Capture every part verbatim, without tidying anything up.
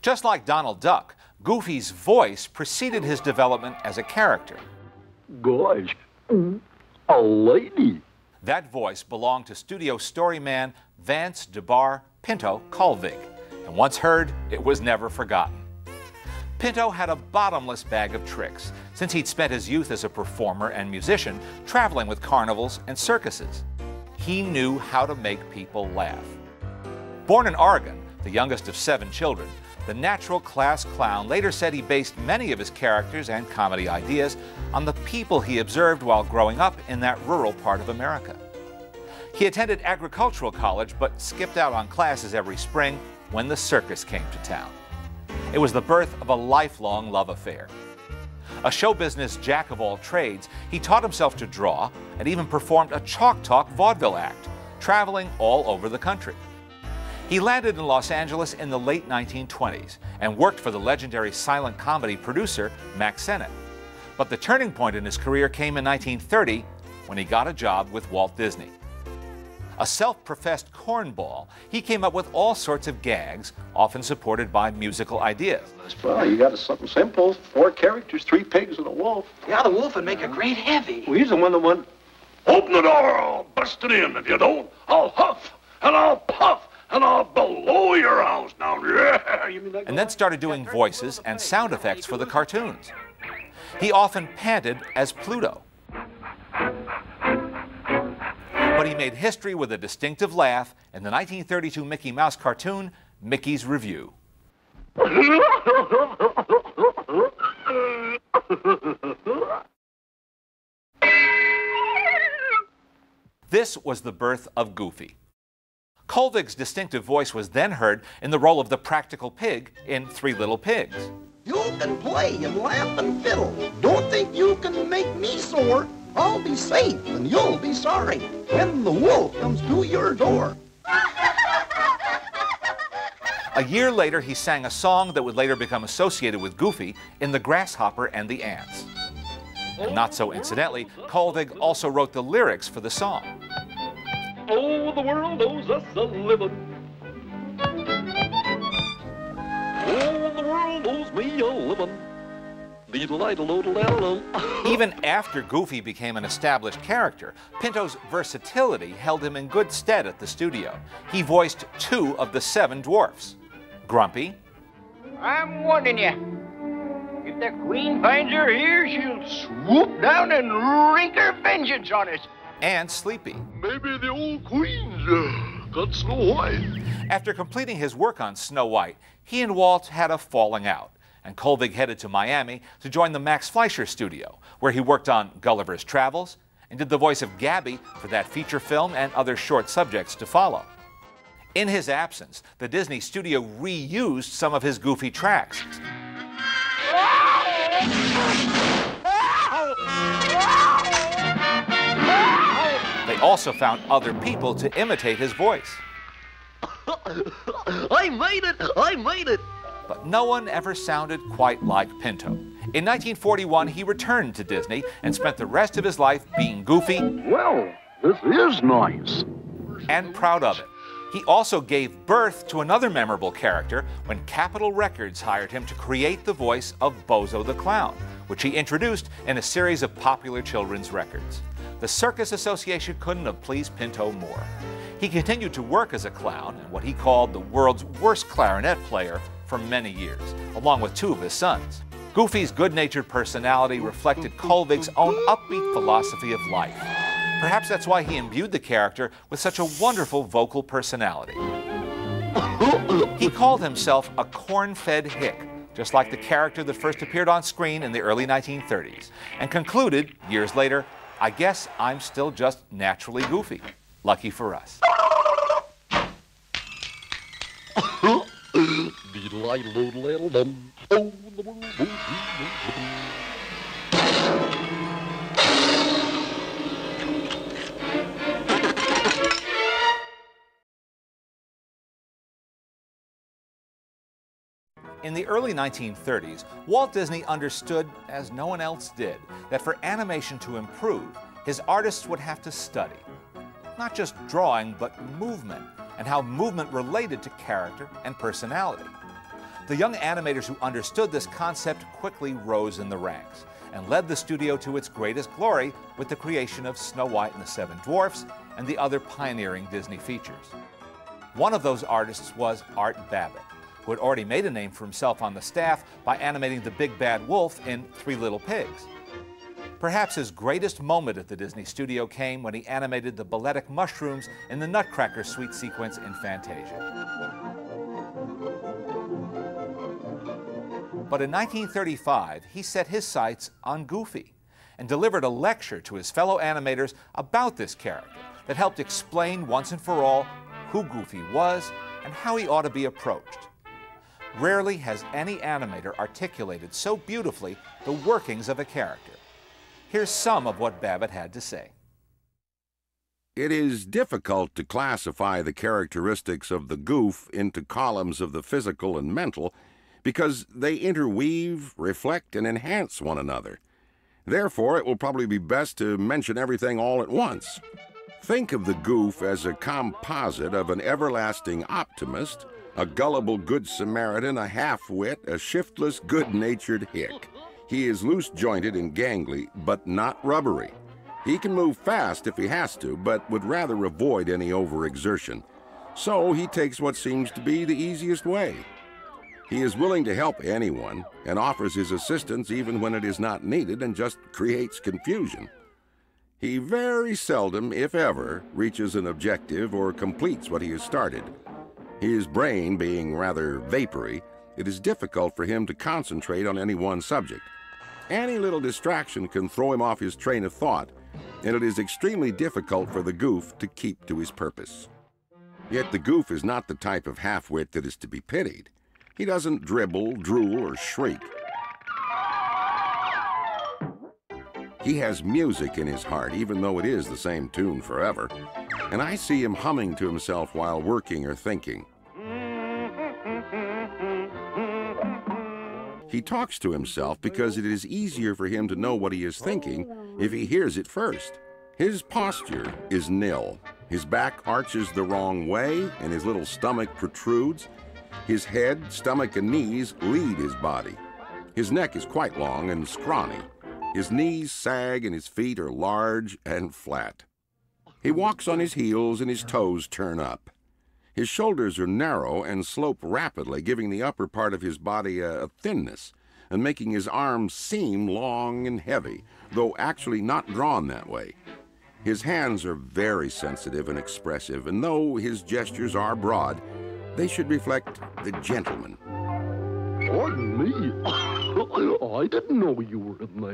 Just like Donald Duck, Goofy's voice preceded his development as a character. Gosh, a lady. That voice belonged to studio storyman Vance DeBar Pinto Colvig, and once heard, it was never forgotten. Pinto had a bottomless bag of tricks, since he'd spent his youth as a performer and musician, traveling with carnivals and circuses. He knew how to make people laugh. Born in Oregon, the youngest of seven children, the natural class clown later said he based many of his characters and comedy ideas on the people he observed while growing up in that rural part of America. He attended agricultural college but skipped out on classes every spring when the circus came to town. It was the birth of a lifelong love affair. A show business jack of all trades, he taught himself to draw and even performed a chalk talk vaudeville act, traveling all over the country. He landed in Los Angeles in the late nineteen twenties and worked for the legendary silent comedy producer Max Sennett. But the turning point in his career came in nineteen thirty when he got a job with Walt Disney. A self-professed cornball, he came up with all sorts of gags, often supported by musical ideas. Well, you got something simple. Four characters, three pigs, and a wolf. Yeah, the wolf would make a great heavy. Well, he's the one that went, open the door, I'll bust it in. If you don't, I'll huff, and I'll puff, and I'll blow your house down. Yeah, you mean that? And then started doing voices and sound effects for the cartoons. He often panted as Pluto. But he made history with a distinctive laugh in the nineteen thirty-two Mickey Mouse cartoon, Mickey's Review. This was the birth of Goofy. Colvig's distinctive voice was then heard in the role of the practical pig in Three Little Pigs. You can play and laugh and fiddle. Don't think you can make me sore. I'll be safe and you'll be sorry when the wolf comes to your door. A year later, he sang a song that would later become associated with Goofy in The Grasshopper and the Ants. And not so incidentally, Colvig also wrote the lyrics for the song. Oh, the world owes us a living. Oh, the world owes me a living. Even after Goofy became an established character, Pinto's versatility held him in good stead at the studio. He voiced two of the seven dwarfs. Grumpy. I'm warning you. If the queen finds her here, she'll swoop down and wreak her vengeance on us. And Sleepy. Maybe the old queen's uh, got Snow White. After completing his work on Snow White, he and Walt had a falling out, and Colvig headed to Miami to join the Max Fleischer studio, where he worked on Gulliver's Travels and did the voice of Gabby for that feature film and other short subjects to follow. In his absence, the Disney studio reused some of his Goofy tracks. They also found other people to imitate his voice. I made it! I made it! But no one ever sounded quite like Pinto. In nineteen forty-one, he returned to Disney and spent the rest of his life being Goofy. well, this is nice. And proud of it. He also gave birth to another memorable character when Capitol Records hired him to create the voice of Bozo the Clown, which he introduced in a series of popular children's records. The Circus Association couldn't have pleased Pinto more. He continued to work as a clown and what he called the world's worst clarinet player for many years, along with two of his sons. Goofy's good-natured personality reflected Colvig's own upbeat philosophy of life. Perhaps that's why he imbued the character with such a wonderful vocal personality. He called himself a corn-fed hick, just like the character that first appeared on screen in the early nineteen thirties, and concluded, years later, I guess I'm still just naturally Goofy. Lucky for us. In the early nineteen thirties, Walt Disney understood, as no one else did, that for animation to improve, his artists would have to study. Not just drawing, but movement, and how movement related to character and personality. The young animators who understood this concept quickly rose in the ranks and led the studio to its greatest glory with the creation of Snow White and the Seven Dwarfs and the other pioneering Disney features. One of those artists was Art Babbitt, who had already made a name for himself on the staff by animating the Big Bad Wolf in Three Little Pigs. Perhaps his greatest moment at the Disney studio came when he animated the balletic mushrooms in the Nutcracker Suite sequence in Fantasia. But in nineteen thirty-five, he set his sights on Goofy and delivered a lecture to his fellow animators about this character that helped explain once and for all who Goofy was and how he ought to be approached. Rarely has any animator articulated so beautifully the workings of a character. Here's some of what Babbitt had to say. It is difficult to classify the characteristics of the Goof into columns of the physical and mental because they interweave, reflect, and enhance one another. Therefore, it will probably be best to mention everything all at once. Think of the Goof as a composite of an everlasting optimist, a gullible good Samaritan, a half-wit, a shiftless, good-natured hick. He is loose-jointed and gangly, but not rubbery. He can move fast if he has to, but would rather avoid any overexertion. So he takes what seems to be the easiest way. He is willing to help anyone and offers his assistance even when it is not needed and just creates confusion. He very seldom, if ever, reaches an objective or completes what he has started. His brain being rather vapory, it is difficult for him to concentrate on any one subject. Any little distraction can throw him off his train of thought, and it is extremely difficult for the Goof to keep to his purpose. Yet the Goof is not the type of half-wit that is to be pitied. He doesn't dribble, drool, or shriek. He has music in his heart, even though it is the same tune forever. And I see him humming to himself while working or thinking. He talks to himself because it is easier for him to know what he is thinking if he hears it first. His posture is nil. His back arches the wrong way and his little stomach protrudes. His head, stomach, and knees lead his body. His neck is quite long and scrawny. His knees sag and his feet are large and flat. He walks on his heels and his toes turn up. His shoulders are narrow and slope rapidly, giving the upper part of his body a, a thinness and making his arms seem long and heavy, though actually not drawn that way. His hands are very sensitive and expressive, and though his gestures are broad, they should reflect the gentleman. Pardon me. I didn't know you were in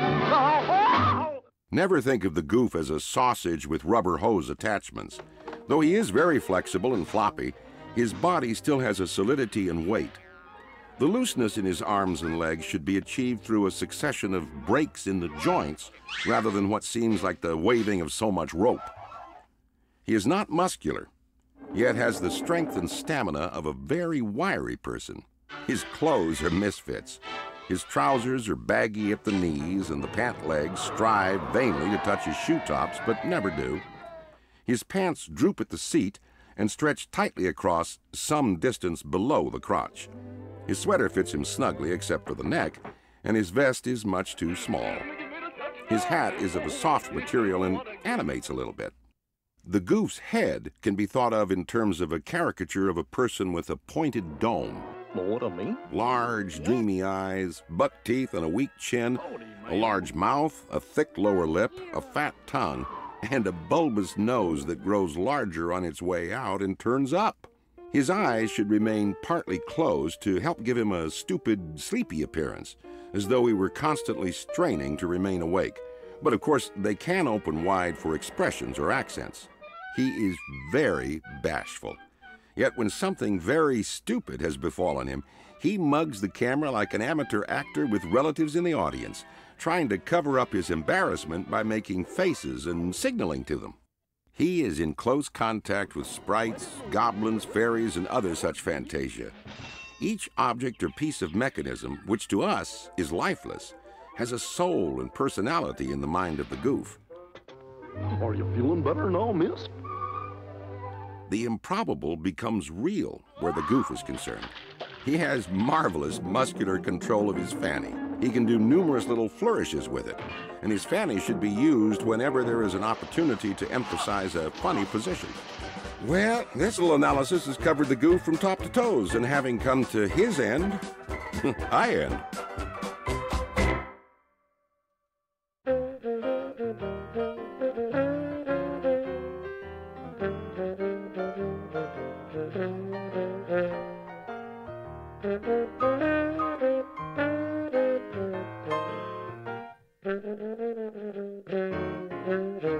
there. Never think of the Goof as a sausage with rubber hose attachments. Though he is very flexible and floppy, his body still has a solidity and weight. The looseness in his arms and legs should be achieved through a succession of breaks in the joints rather than what seems like the waving of so much rope. He is not muscular, yet has the strength and stamina of a very wiry person. His clothes are misfits. His trousers are baggy at the knees, and the pant legs strive vainly to touch his shoe tops, but never do. His pants droop at the seat and stretch tightly across some distance below the crotch. His sweater fits him snugly except for the neck, and his vest is much too small. His hat is of a soft material and animates a little bit. The Goof's head can be thought of in terms of a caricature of a person with a pointed dome. What I mean? Large, dreamy eyes, buck teeth and a weak chin, a large mouth, a thick lower lip, a fat tongue, and a bulbous nose that grows larger on its way out and turns up. His eyes should remain partly closed to help give him a stupid, sleepy appearance, as though he were constantly straining to remain awake. But of course, they can open wide for expressions or accents. He is very bashful. Yet when something very stupid has befallen him, he mugs the camera like an amateur actor with relatives in the audience, trying to cover up his embarrassment by making faces and signaling to them. He is in close contact with sprites, goblins, fairies, and other such fantasia. Each object or piece of mechanism, which to us is lifeless, has a soul and personality in the mind of the Goof. Are you feeling better now, miss? The improbable becomes real where the Goof is concerned. He has marvelous muscular control of his fanny. He can do numerous little flourishes with it, and his fanny should be used whenever there is an opportunity to emphasize a funny position. Well, this little analysis has covered the goof from top to toes, and having come to his end, I end. Thank you.